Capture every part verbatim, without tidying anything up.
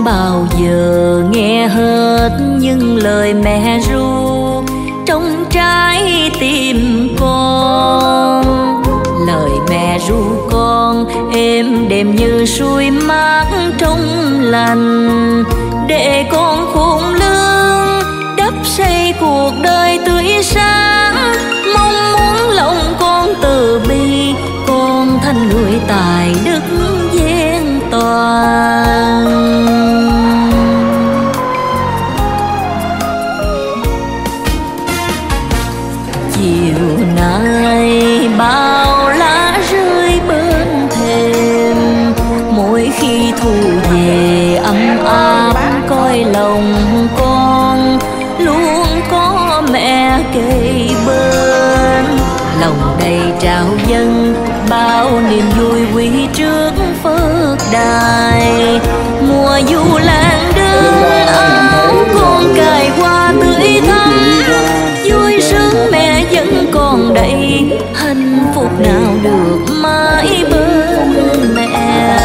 bao giờ nghe hết những lời mẹ ru trong trái tim con. Lời mẹ ru con êm đềm như suối mát trong lành, để con khôn lương đắp xây cuộc đời tươi sáng. Mong muốn lòng con từ bi, con thành người tài đức vẹn toàn. Chiều nay bao lá rơi bên thềm, mỗi khi thu về ấm áp coi lòng con, luôn có mẹ kề bên. Lòng đầy trào dâng bao niềm vui quý trước Phật đài. Mùa du lan đơn áo con cài hoa tươi thắm, vui sướng mẹ vẫn còn đây, hạnh phúc nào được mãi bên mẹ.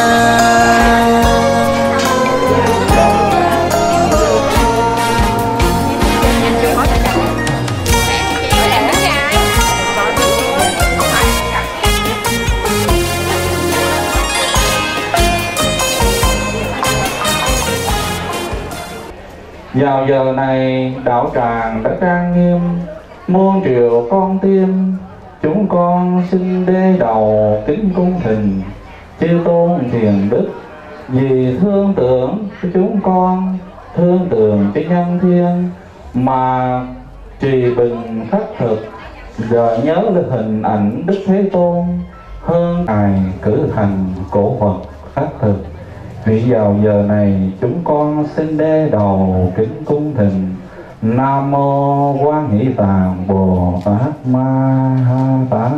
Vào giờ này đạo tràng đã trang nghiêm, muôn triệu con tim chúng con xin đê đầu kính cung thỉnh chư tôn thiền đức. Vì thương tưởng cho chúng con, thương tưởng cho nhân thiên mà trì bình khắc thực, giờ nhớ lên hình ảnh Đức Thế Tôn hơn ngài cử thành cổ vật khắc thực. Vì vào giờ này chúng con xin đê đầu kính cung thỉnh Nam Mô Quan Hỷ Tạng Bồ Tát Ma Ha Tát.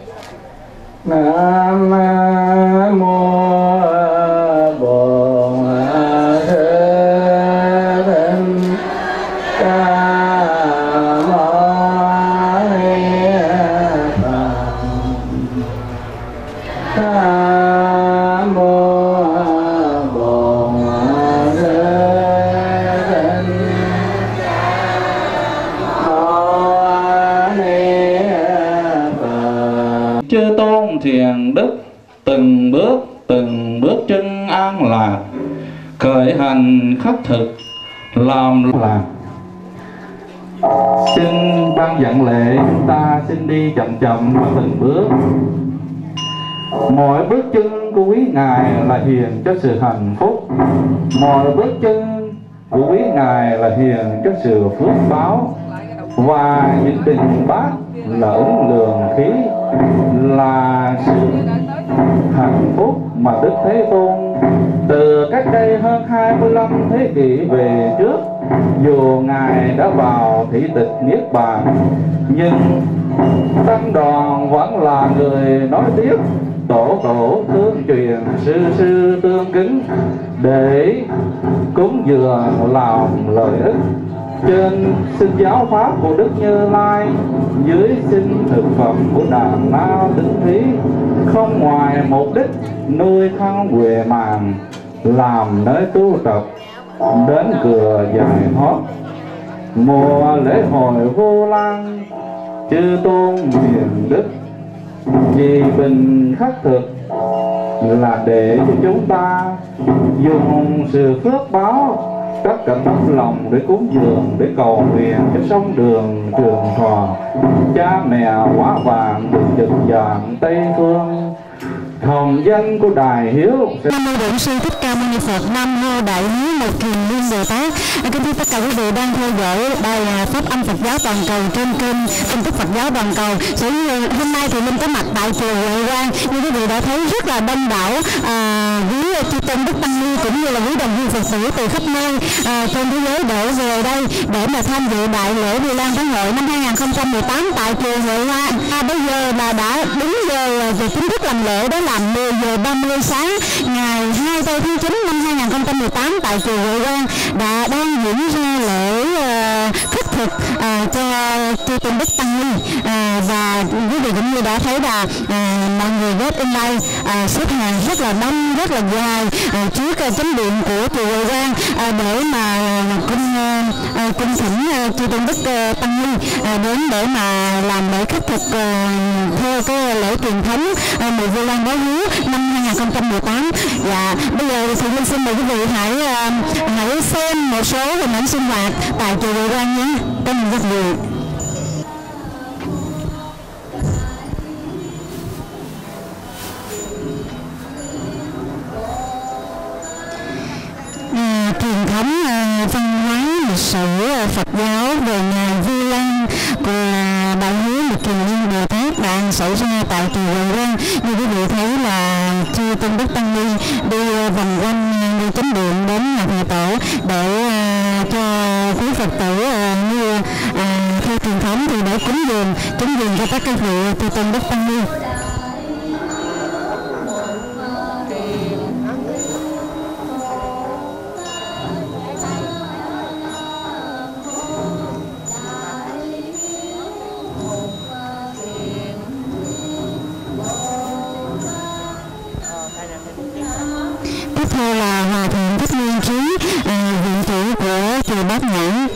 Nam Mô Bồ Tát Ca Mâu Ni Phật. Nam Mô chư tôn thiền đức, từng bước từng bước chân an lạc, khởi hành khắc thực làm lạc. Xin ban dẫn lễ chúng ta xin đi chậm chậm và từng bước. Mọi bước chân của quý ngài là hiền cho sự hạnh phúc, mọi bước chân của quý ngài là hiền cho sự phước báo, và những tình bát là ứng lượng khí, là sự hạnh phúc mà Đức Thế Tôn từ cách đây hơn hai mươi lăm thế kỷ về trước, dù ngài đã vào thị tịch niết bàn, nhưng tăng đoàn vẫn là người nói tiếp, tổ tổ tương truyền, sư sư tương kính, để cúng dường làm lợi ích. Trên xin giáo pháp của Đức Như Lai, dưới xin thực phẩm của Đàn Na Tĩnh Thí, không ngoài mục đích nuôi thân huệ màng, làm nơi tu tập đến cửa giải thoát. Mùa lễ hội Vu Lan, chư tôn hiền đức vì bình khắc thực là để cho chúng ta dùng sự phước báo tất cả tấm lòng để cúng dường, để cầu nguyện cho sông đường trường thọ, cha mẹ hóa vàng được trực dạng Tây Phương. Hồng danh của Đài Hiếu. Nam mô Bổn Sư Thích Ca Mâu Ni Phật. Nam mô Đại Hiếu Một Kiền Liên Bồ Tát. Kính thưa tất cả quý vị đang theo dõi bài pháp âm Phật giáo toàn cầu trên kênh tin tức Phật giáo toàn cầu. Sở hôm nay thì Linh có mặt tại chùa Huệ Quang, như quý vị đã thấy rất là đông đảo à, quý chư tôn đức tăng ni cũng như là quý đồng hương Phật tử từ khắp nơi à, trên thế giới đổ về đây để mà tham dự đại lễ Vu Lan Thánh hội năm hai nghìn không trăm mười tám tại chùa Huệ Quang. À, bây giờ là đã đúng giờ về chính thức làm lễ, đó là mười giờ ba mươi sáng ngày hai mươi tháng chín năm hai nghìn không trăm mười tám tại chùa Huệ Quang đã đang diễn ra lễ uh, khất thực uh, cho chư tôn đức tăng ni. À, và quý vị cũng như đã thấy là à, mọi người ghép online à, xếp hàng rất là đông, rất là dài à, trước à, chánh điện của chùa Huệ Quang à, để mà cung à, cung thỉnh à, chư tôn đức à, tăng ni à, đến để mà làm lễ khất thực à, theo cái lễ truyền thống à, mùa Vu Lan báo hiếu năm hai nghìn không trăm mười tám. Và bây giờ thì Linh xin mời quý vị hãy à, hãy xem một số hình ảnh sinh hoạt tại chùa Huệ Quang nhé. Cảm ơn rất nhiều. À, truyền thống à, văn hóa lịch sử à, Phật giáo về ngày Vu Lan của Đại Hiếu Mục Kiền Liên Bồ Tát đang xảy ra tại chùa Huệ Quang. Như quý vị thấy là chư tôn đức tăng ni đi vòng quanh đi chánh điện đến nhà thờ tổ để à, cho quý Phật tử à, như à, theo truyền thống thì để cúng dường cúng dường cho tất cả vị chư tôn đức tăng ni. Tiếp theo là Hòa Thượng Thích Nguyên Trí, à, viện chủ của chùa Bát Nhã.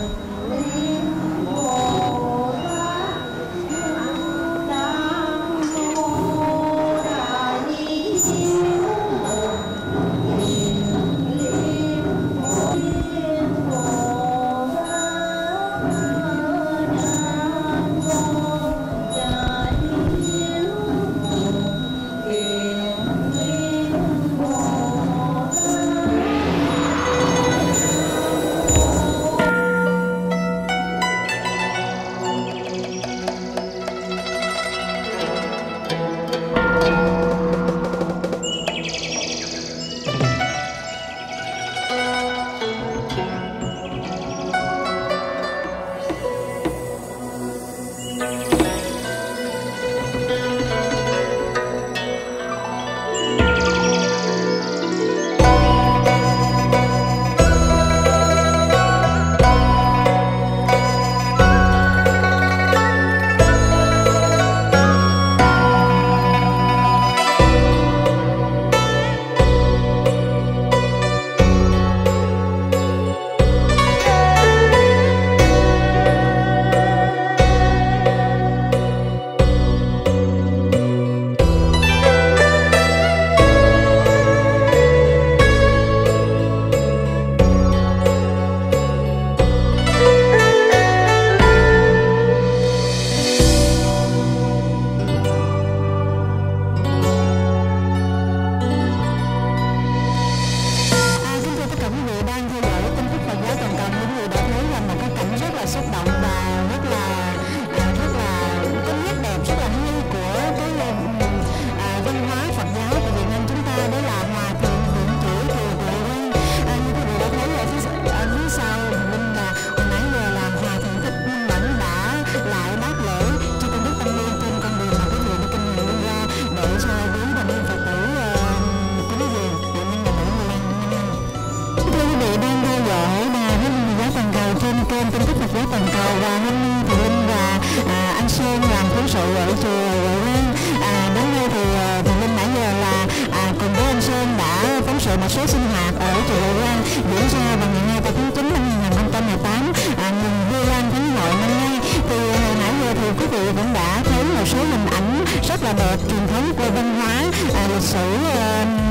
Một số sinh hoạt ở chùa Huệ Quang diễn ra vào ngày hai mươi tám tháng chín năm hai nghìn không trăm mười tám, à, mừng Vu Lan tháng Nội năm nay. Thì hồi nãy giờ thì quý vị cũng đã thấy một số hình ảnh rất là đẹp truyền thống của văn hóa à, lịch sử à,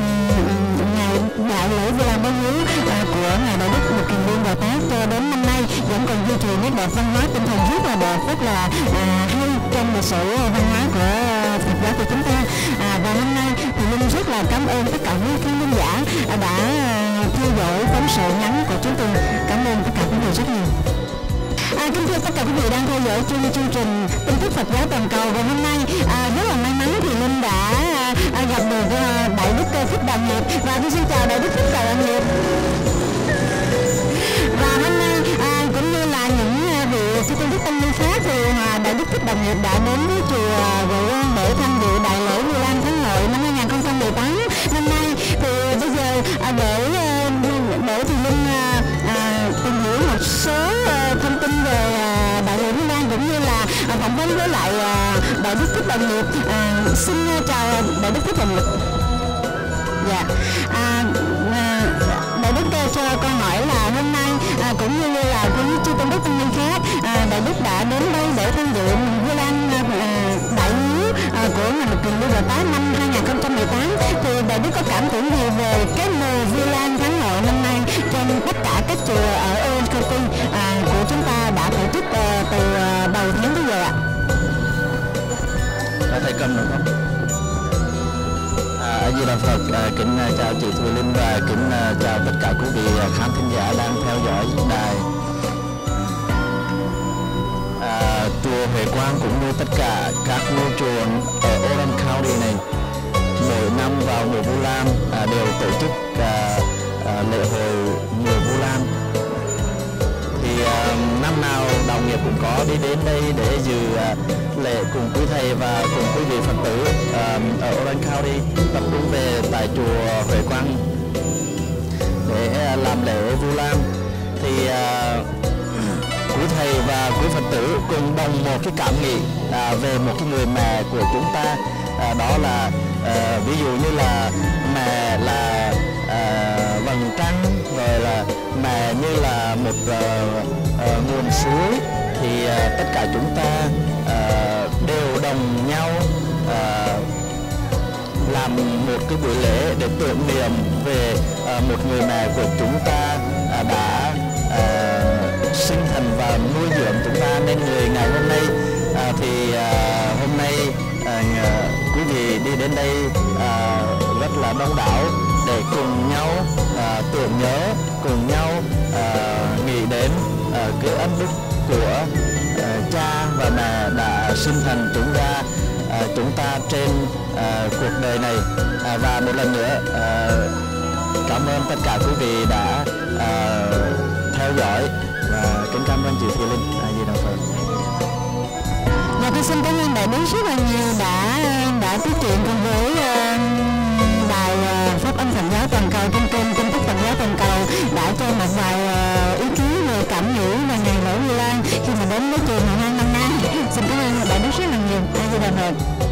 ngày đại lễ Vu Lan báo hiếu à, của ngài Đại Đức Mục Kiền Liên Bồ Tát cho đến năm nay vẫn còn duy trì nét đẹp văn hóa tinh thần rất là đẹp, rất là à, hay trong lịch sử văn hóa của Phật giáo của chúng ta. À, và hôm nay thì Linh rất là cảm ơn tất cả quý khán thính giả đã theo dõi phóng sự ngắn của chúng tôi. Cảm ơn tất cả quý vị rất nhiều. À, kính thưa tất cả quý vị đang theo dõi chương chương trình tin tức Phật giáo toàn cầu, và hôm nay à, rất là may mắn thì Linh đã à, gặp được à, Đại Đức Thích Đạo Nghiệp, và tôi xin chào Đại Đức Thích Đạo Nghiệp. Và hôm nay à, cũng như là những vị chư tôn đức tăng ni khác thì à, Đại Đức Thích Đạo Nghiệp đã đến với chùa Huệ Quang để tham dự đại lễ Vu Lan tháng Nội năm hai nghìn không trăm mười tám năm nay. Thì bây giờ à, để để thì Linh à, à, tìm hiểu một số à, thông tin về à, đại lễ Vu Lan cũng phỏng vấn với lại à, Đại Đức Thích Đồng Nghiệp. À, xin chào Đại Đức Thích Đồng Nghiệp. Dạ, à, à, Đại Đức cho con hỏi là hôm nay à, cũng như là cũng chư tôn đức tăng ni khác, à, Đại Đức đã đến đây để tham dự Vu Lan à, đại hiếu à, của ngành Lực Trường Lưu Bồ Tát năm hai nghìn không trăm mười tám. Thì Đại Đức có cảm tưởng gì về cái mùa Vu Lan tháng hội năm nay trong tất cả các chùa ở Orange County à, của chúng ta đã tổ chức à, từ à, đầu tháng tới giờ ạ? Có thầy cầm được không? A Di Đà Phật, à, kính chào chị Thùy Linh và kính chào tất cả quý vị khán thính giả đang theo dõi đài. À, chùa Huệ Quang cũng như tất cả các ngôi chùa ở Orange County này mỗi năm vào mùa Vu Lan à, đều tổ chức à, à, lễ hội mùa Vu Lan. Thì à, năm nào đồng nghiệp cũng có đi đến đây để dự à, lễ cùng quý thầy và cùng quý vị Phật tử à, ở Orange County tập trung về tại chùa Huệ Quang để à, làm lễ Vu Lan. Thì à, quý thầy và quý Phật tử cùng đồng một cái cảm nghĩ à, về một cái người mẹ của chúng ta, à, đó là à, ví dụ như là mẹ là à, vầng trăng, rồi là mẹ như là một à, à, nguồn suối. Thì à, tất cả chúng ta à, đều đồng nhau à, làm một cái buổi lễ để tưởng niệm về à, một người mẹ của chúng ta à, đã à, sinh thành và nuôi dưỡng chúng ta nên người ngày hôm nay. À, thì à, hôm nay à, quý vị đi đến đây à, rất là đông đảo để cùng nhau à, tưởng nhớ, cùng nhau à, nghĩ đến à, cái ân đức của à, cha và mẹ đã sinh thành chúng ta à, chúng ta trên à, cuộc đời này. À, và một lần nữa à, cảm ơn tất cả quý vị đã à, theo dõi và kính cảm ơn chị Thùy Linh. A Di Đà Phật. Dạ, tôi xin cảm ơn Đại Đức rất là nhiều đã đã tiếp chuyện cùng với uh, đài uh, Pháp Âm Phật Giáo Toàn Cầu trên kênh tin tức Phật Giáo Toàn Cầu, đã cho một vài uh, ý kiến về cảm nghĩ về ngày lễ Vu Lan khi mà đến với chùa ngày hai năm nay. Xin cảm ơn Đại Đức rất là nhiều. A Di Đà Phật.